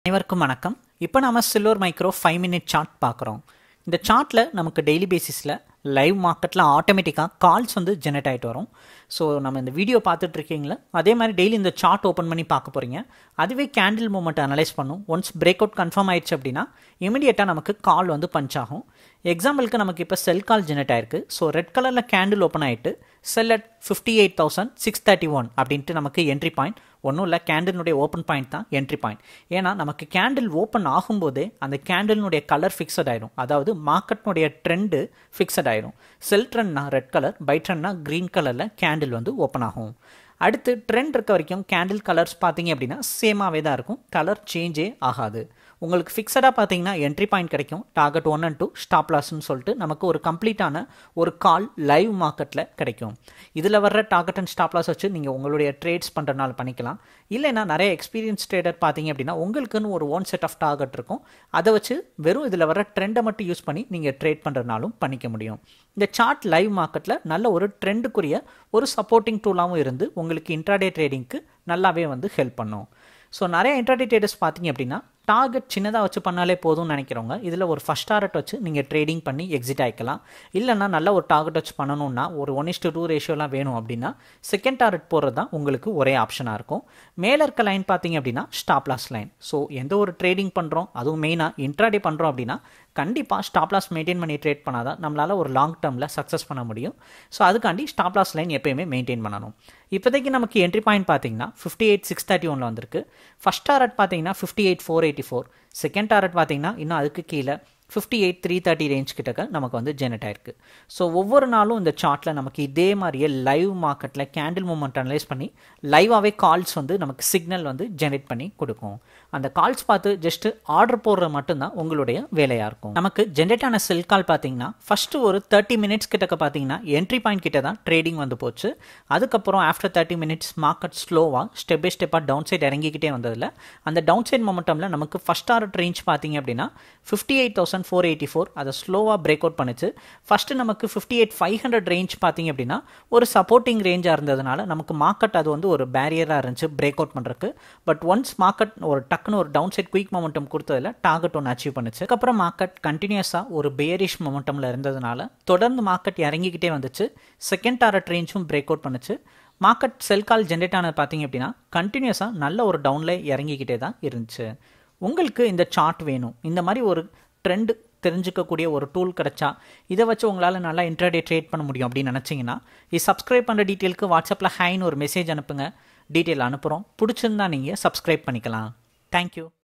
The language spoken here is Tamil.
அனைவருக்கும் வணக்கம். இப்போ நாம சில்வர் மைக்ரோ 5 மினிட் சார்ட் பார்க்குறோம். இந்த சார்ட்டில் நமக்கு டெய்லி பேசிஸில் லைவ் மார்க்கெட்டில் ஆட்டோமேட்டிக்காக கால்ஸ் வந்து ஜெனரேட் ஆகிட்டு வரும். ஸோ நம்ம இந்த வீடியோ பார்த்துட்டு இருக்கீங்களா, அதே மாதிரி டெய்லி இந்த சார்ட் ஓப்பன் பண்ணி பார்க்க போகிறீங்க. அதுவே கேண்டில் மூமெண்ட் அனலைஸ் பண்ணும். ஒன்ஸ் பிரேக் அவுட் கன்ஃபார்ம் ஆயிடுச்சு அப்படின்னா இமீடியட்டாக நமக்கு கால் வந்து பஞ்ச் ஆகும். எக்ஸாம்பிளுக்கு நமக்கு இப்போ செல் கால் ஜெனரேட் ஆயிருக்கு. ஸோ ரெட் கலரில் கேண்டில் ஓப்பன் ஆகிட்டு செல் அட் 58,631 அப்படின்ட்டு நமக்கு என்ட்ரி பாயிண்ட். ஒன்றும் இல்லை, கேண்டிலுடைய ஓப்பன் பாயிண்ட் தான் என்ட்ரி பாயிண்ட். ஏன்னா நமக்கு கேண்டில் ஓப்பன் ஆகும்போதே அந்த கேண்டிலுடைய கலர் ஃபிக்ஸட் ஆயிடும். அதாவது மார்க்கெட்னுடைய ட்ரெண்டு ஃபிக்ஸட் ஆயிடும். செல் ட்ரெண்ட்னா ரெட் கலர், பை ட்ரெண்ட்னா க்ரீன் கலரில் கேண்டில் வந்து ஓப்பன் ஆகும். அடுத்து ட்ரெண்ட் இருக்க வரைக்கும் கேண்டில் கலர்ஸ் பார்த்தீங்க அப்படின்னா சேமாகவே தான் இருக்கும், கலர் சேஞ்சே ஆகாது. உங்களுக்கு ஃபிக்ஸடாக பார்த்தீங்கன்னா என்ட்ரி பாயிண்ட் கிடைக்கும், டார்கெட் 1 and 2 ஸ்டாப் லாஸ்ன்னு சொல்லிட்டு நமக்கு ஒரு கம்ப்ளீட்டான ஒரு கால் லைவ் மார்க்கெட்டில் கிடைக்கும். இதில் வர்ற டார்கெட் அண்ட் ஸ்டாப் லாஸ் வச்சு நீங்கள் உங்களுடைய ட்ரேட்ஸ் பண்ணுறதுனால பண்ணிக்கலாம். இல்லைன்னா நிறைய எக்ஸ்பீரியன்ஸ் ட்ரேடர் பார்த்தீங்க அப்படின்னா உங்களுக்குன்னு ஒரு ஓன் செட் ஆஃப் டார்கெட் இருக்கும். அதை வச்சு வெறும் இதில் வர ட்ரெண்டை மட்டும் யூஸ் பண்ணி நீங்கள் ட்ரேட் பண்ணுறதுனாலும் பண்ணிக்க முடியும். இந்த சார்ட் லைவ் மார்க்கெட்டில் நல்ல ஒரு ட்ரெண்டுக்குரிய ஒரு சப்போர்ட்டிங் டூலாகவும் இருந்து உங்களுக்கு இன்ட்ராடே ட்ரேடிங்க்கு நல்லாவே வந்து ஹெல்ப் பண்ணும். ஸோ நிறைய இன்ட்ராடே ட்ரேடர்ஸ் பார்த்தீங்க அப்படின்னா டார்கெட் சின்னதாக வச்சு பண்ணாலே போதும்னு நினைக்கிறவங்க இதில் ஒரு ஃபஸ்ட் டார்கெட் வச்சு நீங்கள் ட்ரேடிங் பண்ணி எக்ஸிட் ஆகிக்கலாம். இல்லைனா நல்ல ஒரு டார்கெட் வச்சு பண்ணணும்னா ஒரு 1:2 ரேஷியோலாம் வேணும் அப்படின்னா செகண்ட் டார்கெட் போடுறது தான் உங்களுக்கு ஒரே ஆப்ஷனாக இருக்கும். மேலே இருக்க லைன் பார்த்தீங்க அப்படின்னா ஸ்டாப் லாஸ் லைன். ஸோ எந்த ஒரு ட்ரேடிங் பண்ணுறோம், அதுவும் மெயினாக இன்ட்ராடே பண்ணுறோம் அப்படின்னா கண்டிப்பாக ஸ்டாப் லாஸ் மெயின்டைன் பண்ணி ட்ரேட் பண்ணாதான் நம்மளால் ஒரு லாங் டேர்மில் சக்ஸஸ் பண்ண முடியும். ஸோ அதுக்காண்டி ஸ்டாப் லாஸ் லைன் எப்பயுமே மெயின்டைன் பண்ணணும். இப்போதைக்கு நமக்கு என்ட்ரி பாயிண்ட் பார்த்தீங்கன்னா 58,631 வந்திருக்கு. ஃபஸ்ட் டார்கெட் பார்த்தீங்கன்னா 58,484. செகண்ட் டார்கெட் பார்த்தீங்கன்னா இன்னும் அதுக்கு கீழே 58,330 ரேஞ்ச் கிட்டக்க நமக்கு வந்து ஜெனரேட் ஆயிருக்கு. ஸோ ஒவ்வொரு நாளும் இந்த சார்ட்டில் நமக்கு இதே மாதிரியே லைவ் மார்க்கெட்டில் கேண்டில் மூமெண்ட் அனலைஸ் பண்ணி லைவாகவே கால்ஸ் வந்து நமக்கு சிக்னல் வந்து ஜெனரேட் பண்ணி கொடுக்கும். அந்த கால்ஸ் பார்த்து ஜஸ்ட் ஆர்டர் போடுறது மட்டும்தான் உங்களுடைய வேலையாக இருக்கும். நமக்கு ஜென்ரேட் ஆன செல் கால் பார்த்தீங்கன்னா ஃபஸ்ட்டு ஒரு 30 மினிட்ஸ் கிட்டக்க பார்த்தீங்கன்னா என்ட்ரி பாயிண்ட் கிட்ட தான் ட்ரேடிங் வந்து போச்சு. அதுக்கப்புறம் ஆஃப்டர் 30 மினிட்ஸ் மார்க்கெட் ஸ்லோவாக ஸ்டெப் பை ஸ்டெப்பாக டவுன் சைட் இறங்கிக்கிட்டே வந்ததில் அந்த டவுன் சைட் மொமெண்டமில் நமக்கு ஃபஸ்ட் டார்கெட் ரேஞ்ச் பார்த்தீங்க அப்படின்னா 58,484 அதை ஸ்லோவாக பிரேக் அவுட் பண்ணிச்சு. ஃபஸ்ட்டு நமக்கு 58,500 ரேஞ்ச் பார்த்தீங்க அப்படின்னா ஒரு சப்போர்ட்டிங் ரேஞ்சாக இருந்ததுனால நமக்கு மார்க்கெட் அது வந்து ஒரு பேரியராக இருந்துச்சு பிரேக் அவுட் பண்ணுறதுக்கு. பட் ஒன்ஸ் மார்க்கெட் ஒரு டக்குன்னு ஒரு டவுன் சைட் குயிக் மொமெண்டம் கொடுத்ததில் டார்கெட் ஒன்று அச்சீவ் பண்ணுச்சு. அதுக்கப்புறம் மார்க்கெட் கண்டினியூஸாக ஒரு பேரிஷ் மொமெண்டமில் இருந்ததுனால தொடர்ந்து மார்க்கெட் இறங்கிக்கிட்டே வந்துச்சு. செகண்ட் டார்கெட் ரேஞ்சும் பிரேக் அவுட் பண்ணுச்சு. மார்க்கெட் செல் கால் ஜென்ரேட் ஆனது பார்த்தீங்க அப்படின்னா கண்டினியூஸாக நல்ல ஒரு டவுனில் இறங்கிக்கிட்டே தான் இருந்துச்சு. உங்களுக்கு இந்த சார்ட் வேணும், இந்த மாதிரி ஒரு ட்ரெண்ட் தெரிஞ்சுக்கக்கூடிய ஒரு டூல் கிடைச்சா இதை வச்சு உங்களால் நல்லா இன்ட்ராடே ட்ரேட் பண்ண முடியும் அப்படின்னு நினச்சிங்கன்னா இது சப்ஸ்கிரைப் பண்ணுற டீட்டெயிலுக்கு வாட்ஸ்அப்பில் ஹைன்னு ஒரு மெசேஜ் அனுப்புங்க. டீட்டெயில் அனுப்புகிறோம். பிடிச்சிருந்தா நீங்கள் சப்ஸ்கிரைப் பண்ணிக்கலாம். தேங்க்யூ.